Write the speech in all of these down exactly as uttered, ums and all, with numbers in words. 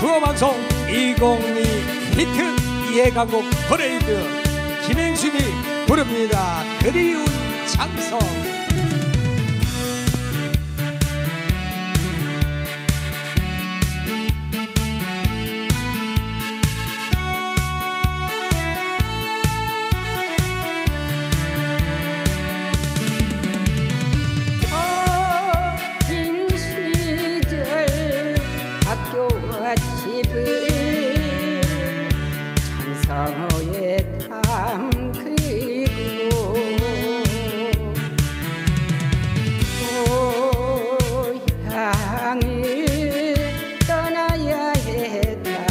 투어방송 이천이 히트 예가곡 퍼레이드 김행순이 부릅니다. 그리운 장성. 장성호의 담 그리고 고향을 떠나야 했다.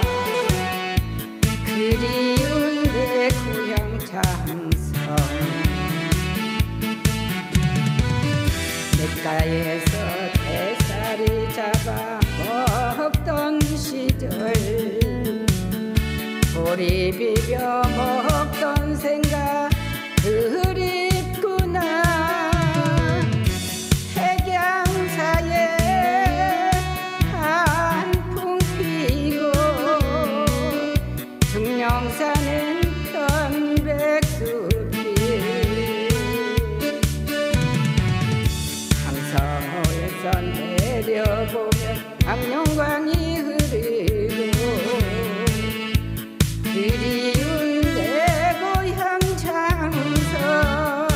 그리운 내 고향 장성. 냇가에서 대사리 잡아 먹던 시절, 보리 비벼 먹던 생각 그립구나. 핵양사에 한풍 피고 중령사는 편백숲길. 장성호에서 내려보면 악룡강이 흐르고 그리운 내 고향 장성.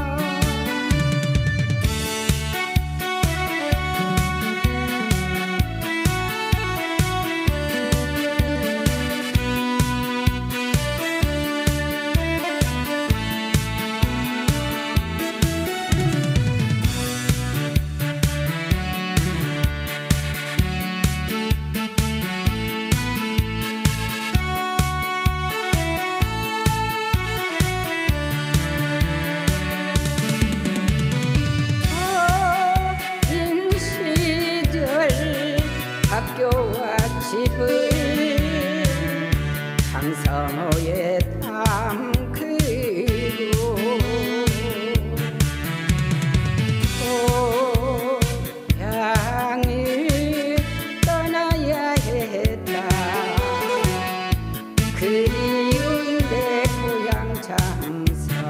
학교와 집을 장성호에 담그고 고향을 떠나야 했다. 그리운 내 고향 장성.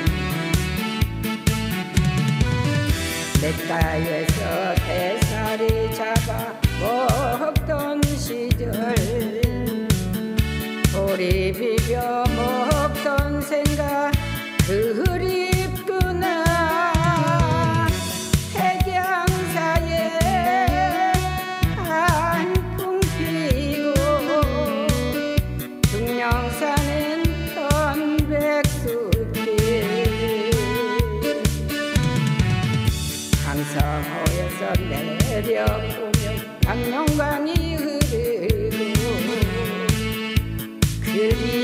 냇가에서 대사리 잡아 먹던 시절, 보리 비벼 먹던 생각 그립구나. 핵양사에 한풍 피고 중령사는 편백숲길. 장성호에서 내려보면 악룡강이 흐르고 그리